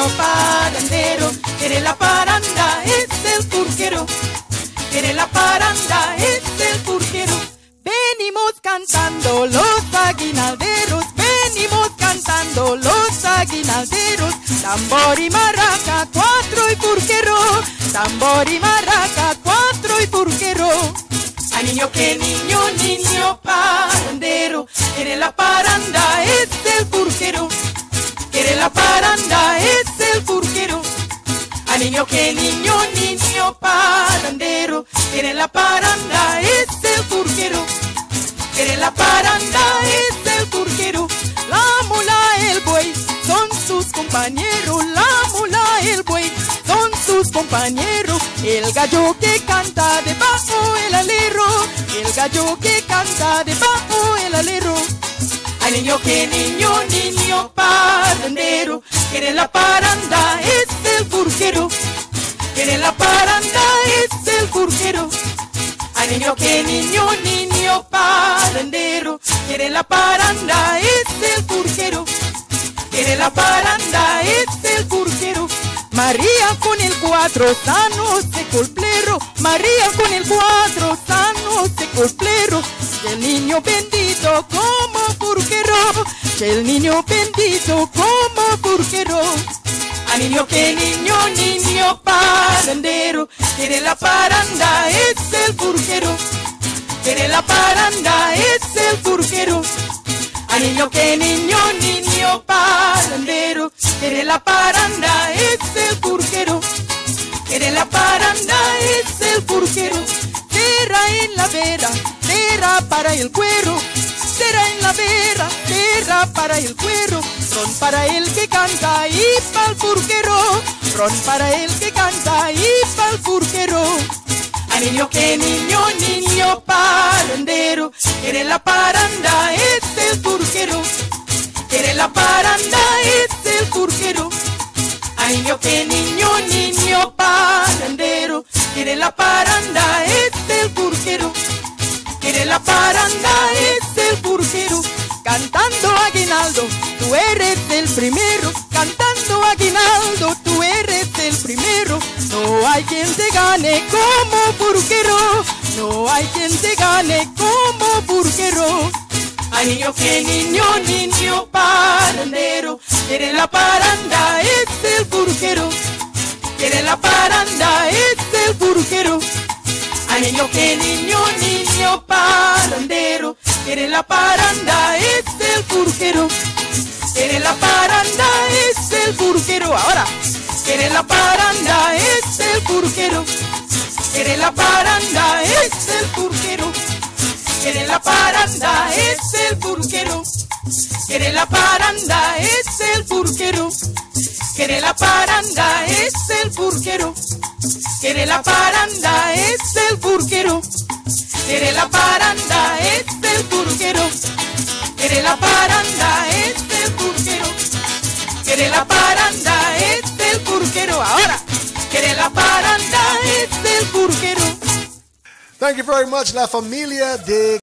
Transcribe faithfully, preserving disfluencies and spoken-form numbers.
niño parandero. Quiere la paranda, es el purquero. Quiere la paranda, es el purquero. Venimos cantando los aguinalderos, venimos cantando los aguinalderos. Tambor y maraca, cuatro y purquero. Tambor y maraca, cuatro y purquero. A niño que niño, niño parandero. Quiere la paranda, es el purquero. Quiere la paranda, es el purquero. A niño que niño, niño parandero. Quiere la paranda, es el purquero. Quiere la paranda, es el purquero. La mula, el buey, son sus compañeros. La mula, el buey, son sus compañeros. El gallo que canta debajo el alero. El gallo que canta debajo el alero. Al niño que niño, niño parandero. Quiere la paranda, es el purquero. Quiere la paranda, es el purquero. Al niño que niño, niño parandero. Quiere la paranda, es el purquero. Quiere la paranda, es el purquero. María con el cuatro, sano se colplero. María con el cuatro, sano se colplero. Y el niño bendito como purquero. Y el niño bendito como purquero. A niño que niño, niño parandero. Quiere la paranda, es el purquero. Quiere la paranda, es el purquero. A niño que niño, niño parandero. Quiere la paranda, es el purquero. Quiere la paranda, es el purquero. Cera en la vera, cera para el cuero. Cera en la vera, cera para el cuero. Ron para el que canta y pa'l purquero. Ron para el que canta y pa'l purquero. A niño que niño, niño parandero. Quiere la paranda, es el purquero. Quiere la paranda, es el purquero. A niño que niño, niño parandero. Quiere la paranda, es el purquero. Quiere la paranda, es el purquero. Cantando aguinaldo, tú eres el primero. Cantando aguinaldo, tú eres el primero. No hay quien te gane como purquero. No hay quien te gane como purquero. A niño que niño, niño parandero. Quiere la paranda, es el purquero. Quiere la paranda, es el purquero. A niño que niño, niño parandero. Quiere la paranda, es el purquero. Quiere la paranda, es el purquero. Ahora. Quiere la paranda, es el purquero. Quiere la paranda, es el purquero. Quiere la paranda, es el purquero. Quiere la paranda, es el purquero. Quiere la paranda, es el purquero. Quiere la paranda, es el purquero. Quiere la paranda, es el purquero. Quiere la paranda, es el purquero. Quiere la paranda, es el purquero. Ahora. Quiere la paranda, es el purquero. Thank you very much, La Familia de